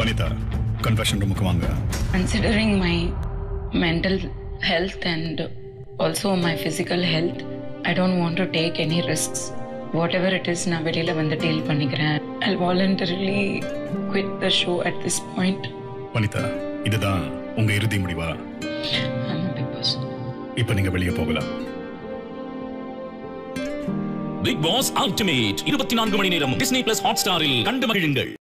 Vanitha confession ரூமுக்கு வாங்க. Considering my mental health and also my physical health, I don't want to take any risks. Whatever it is, நான் வெளியில வந்து deal பண்ணிக்கிறேன். I'll voluntarily quit the show at this point. Vanitha, இதுதான் உங்க இறுதி முடிவா? I'm a big person. இப்போ நீங்க வெளியே போகலாம். பிக் பாஸ் அல்டிமேட் 24 மணி நேரம் Disney+ Hotstar-இல் கண்டு மகிழுங்கள்.